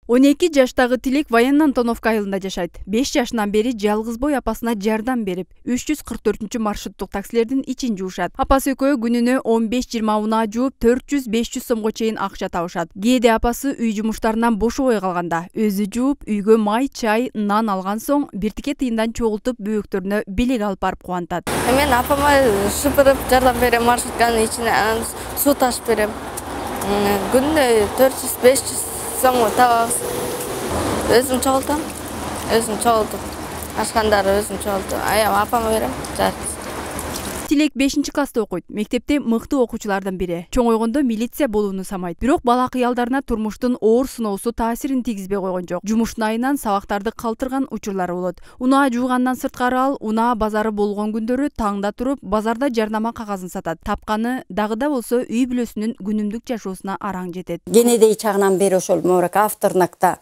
12 жаштагы Тилек Военно Антоновка айылында жашайт. 5 жашынан бери жалгыз бой апасына жардам берип, 344 маршруттук таксилердин ичин жуушат. Апасы экөө күнүнө 15-20 унаа жууп, 400-500 сомго чейин акча табышат. Кээде апасы үй жумуштарынан бошобой калганда, өзү жууп, үйгө май, чай, нан алган соң биртике тыйындан чогултуп бөөктөрүнө белек алып барып кубантат. Мен апама шыпырып жардам берем, маршрутканын ичине суу ташып берем. Күнүнө 400-500 so'm табабыз. Өзүм чогултам. Өзүм чогултуп. Ашкандары өзүм чогултуп. Аям апама берем. Жарыс. Тилек 5-класста окуйт. Мектепте мыкты окуучулардан бири. Чоңойгондо милиция болууну самайт. Бирок бала кыялдарына турмуштун оор сыноосу таасирин тийгизбей койгон жок. Жумуштун айынан сабактарды калтырган учурлары болот. Унаа жуугандан сырткары ал унаа базары болгон күндөрү таңда туруп, базарда жарнама кагазын сатат. Тапканы дагыда болсо үй бүлөсүнүн күнүмдүк жашоосуна араң жетет. Кенедей чагынан бери ошол Морек авторнакта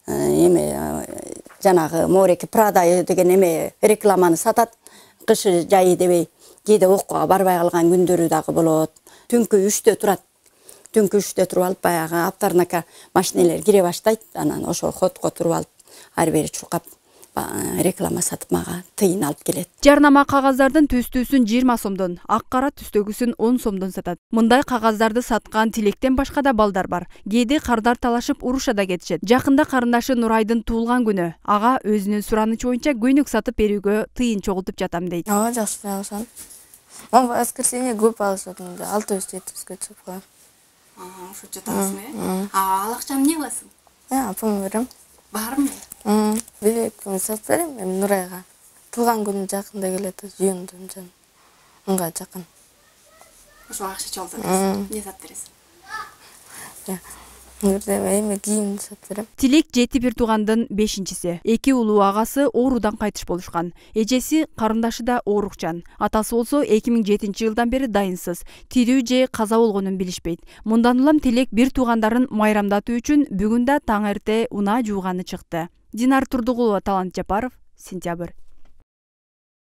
жанагы Морек Прада деген рекламаны сатат. Кышы жайы дебей кээде окууга барбай калган күндөрү дагы болот. Түнкү 3-тө турат. Түнкү 3-тө туруп алып баягы авторнака машиналар кире баштайт. Анан ошо ходко туруп алып ар бери чуркап реклама сатып мага тыйын алып келет. Жарнама кагаздардын түстүүсүн 20 сомдон, ак кара түстөгүсүн 10 сомдон сатат. Мындай кагаздарды саткан Тилектен башка да балдар бар. Кээде кардар талашып уруша да кетишет. Жакында карындашы Нурайдын туулган күнү. Ага өзүнүн суранычы боюнча көйнөк сатып берүүгө тыйын чогултуп жатам дейт. Жакшы алышам. Мен воскресенье көп алышат. 600-700 чыгып коем. Ошо жатасың, ал акчаны эмне кыласың? Апама берем. Бармы? Билек сатып берем, мен Нурайга. Туулган күнү жакында келет, жыйындым жан. Мынга жакын. Ошо акча чогултасың. Эмне сатып бересиң? Эми кийим сатып берем. Тилек 7 туугандын 5-си. 2 улуу агасы оорудан кайтыш болушкан. Эжеси карындашы да оорукчан. Атасы болсо 2007-жылдан бери дайынсыз. Тирүү же каза болгонун билишпейт. Мындан улам Тилек бир туугандарын майрамдатуу үчүн бүгүн да таң эрте унаа жууганы чыкты. Динар Турдугулова, Талант Жапаров, Сентябрь.